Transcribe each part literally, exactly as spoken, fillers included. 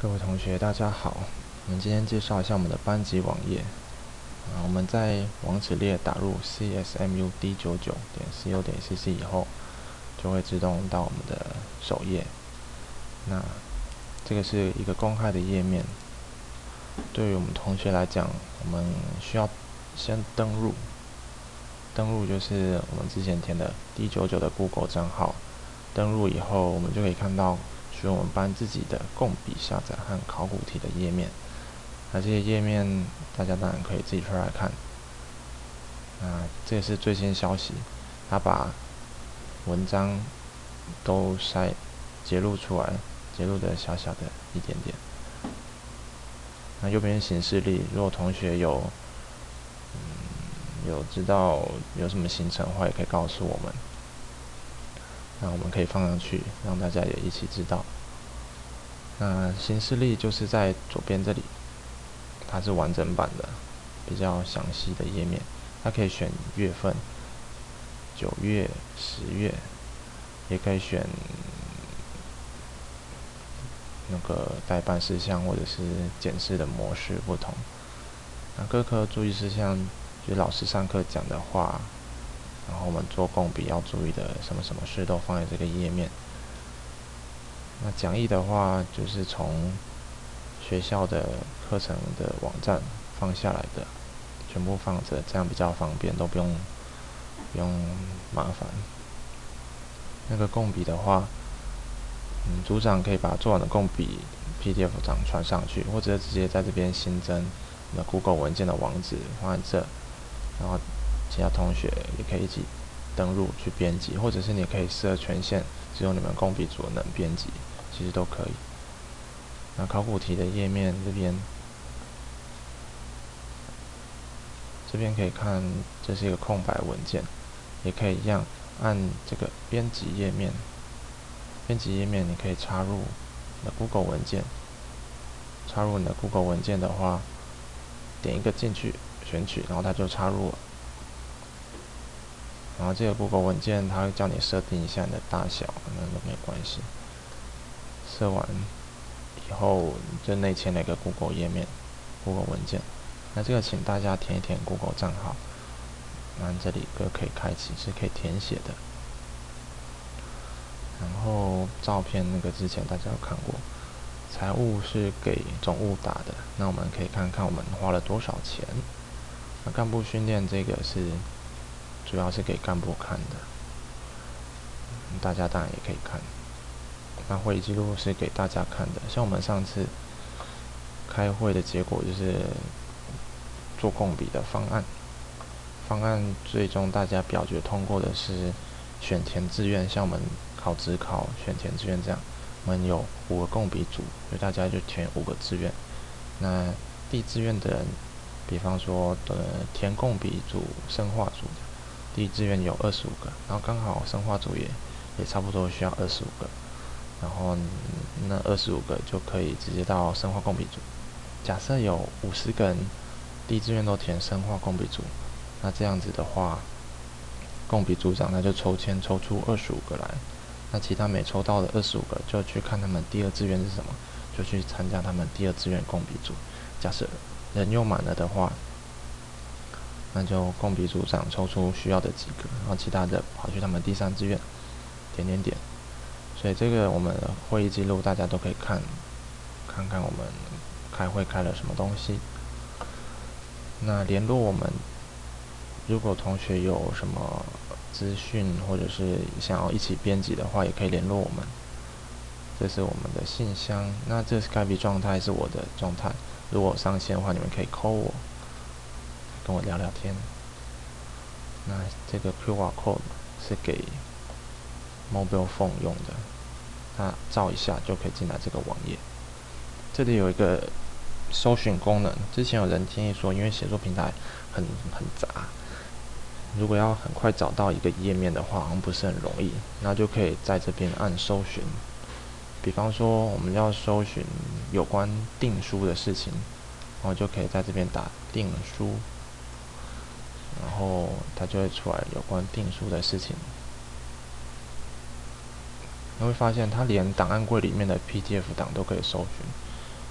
各位同学，大家好。我们今天介绍一下我们的班级网页。啊，我们在网址列打入 c s m u d 九九 点 c o 点 c c 以后，就会自动到我们的首页。那这个是一个公开的页面。对于我们同学来讲，我们需要先登入。登入就是我们之前填的 D 九九 的 Google 账号。登入以后，我们就可以看到属于我们班自己的共笔下载和考古题的页面。那这些页面大家当然可以自己出来看。那这也是最新消息，他把文章都筛截录出来，截录的小小的一点点。那右边行事历，如果同学有嗯有知道有什么行程的话，也可以告诉我们。那我们可以放上去，让大家也一起知道。那行事历就是在左边这里，它是完整版的，比较详细的页面。它可以选月份，九月、十月，也可以选那个待办事项或者是检视的模式不同。那各科注意事项，就是老师上课讲的话，然后我们做共笔要注意的什么什么事都放在这个页面。那讲义的话，就是从学校的课程的网站放下来的，全部放着，这样比较方便，都不用不用麻烦。那个共笔的话，嗯，组长可以把做完的共笔 P D F 档传上去，或者直接在这边新增你的 Google 文件的网址放在这，然后其他同学也可以一起登录去编辑，或者是你可以设权限，只有你们共笔组能编辑，其实都可以。那考古题的页面这边，这边可以看，这是一个空白文件，也可以一样按这个编辑页面。编辑页面你可以插入你的 Google 文件，插入你的 Google 文件的话，点一个进去选取，然后它就插入了。然后这个 Google 文件它会叫你设定一下你的大小，那都没关系。设完以后就内嵌了一个 Google 页面 ，Google 文件。那这个请大家填一填 Google 账号，那这里就可以开启，是可以填写的。然后照片那个之前大家有看过，财务是给总务打的，那我们可以看看我们花了多少钱。那干部训练这个是主要是给干部看的，大家当然也可以看。那会议记录是给大家看的，像我们上次开会的结果就是做共笔的方案，方案最终大家表决通过的是选填志愿，像我们考指考选填志愿这样，我们有五个共笔组，所以大家就填五个志愿。那第志愿的人，比方说呃填共笔组生化组的，第一志愿有二十五个，然后刚好生化组也也差不多需要二十五个，然后那二十五个就可以直接到生化共笔组。假设有五十个人第一志愿都填生化共笔组，那这样子的话，共笔组长他就抽签抽出二十五个来，那其他没抽到的二十五个就去看他们第二志愿是什么，就去参加他们第二志愿共笔组。假设人又满了的话，那就共笔组长抽出需要的几个，然后其他的跑去他们第三志愿，点点点。所以这个我们的会议记录大家都可以看，看看我们开会开了什么东西。那联络我们，如果同学有什么资讯或者是想要一起编辑的话，也可以联络我们。这是我们的信箱，那这 Skype 状态是我的状态，如果上线的话，你们可以 call 我，跟我聊聊天。那这个 Q R code 是给 mobile phone 用的，那照一下就可以进来这个网页。这里有一个搜寻功能，之前有人建议说，因为写作平台很很杂，如果要很快找到一个页面的话，好像不是很容易，那就可以在这边按搜寻。比方说，我们要搜寻有关订书的事情，然后就可以在这边打订书，然后它就会出来有关订书的事情。你会发现，它连档案柜里面的 P D F 档都可以搜寻。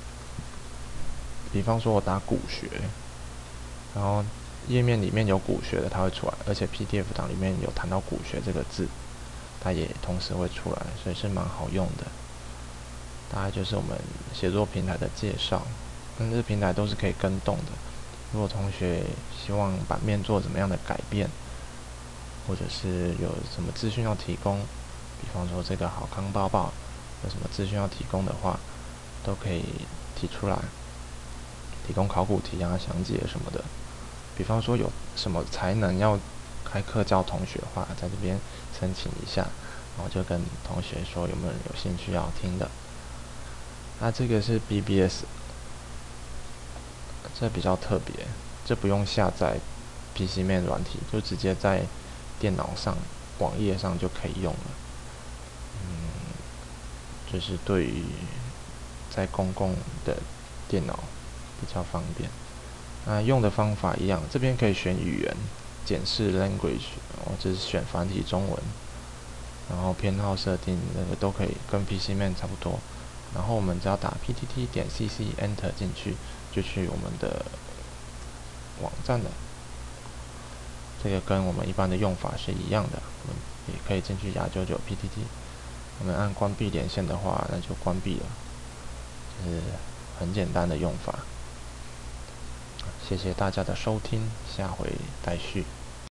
比方说我打古学，然后页面里面有古学的，它会出来，而且 P D F 档里面有谈到古学这个字，它也同时会出来，所以是蛮好用的。大概就是我们写作平台的介绍，但这平台都是可以跟动的。如果同学希望版面做怎么样的改变，或者是有什么资讯要提供，比方说这个好康报报有什么资讯要提供的话，都可以提出来，提供考古题啊、详解什么的。比方说有什么才能要开课教同学的话，在这边申请一下，然后就跟同学说有没有人有兴趣要听的。那这个是 B B S， 这比较特别，这不用下载 P C Man 软体，就直接在电脑上、网页上就可以用了。嗯，就是对于在公共的电脑比较方便。那用的方法一样，这边可以选语言，检视 language， 我只是选繁体中文，然后偏好设定那个都可以跟 P C Man 差不多。然后我们只要打 P T T 点 C C Enter 进去，就去我们的网站了。这个跟我们一般的用法是一样的，我们也可以进去雅九九 P T T。我们按关闭连线的话，那就关闭了，就是很简单的用法。谢谢大家的收听，下回待续。